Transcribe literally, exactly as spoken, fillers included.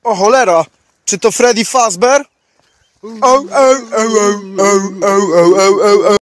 O cholera, czy to Freddy Fazbear? O, o, o, o, o, o, o, o, o.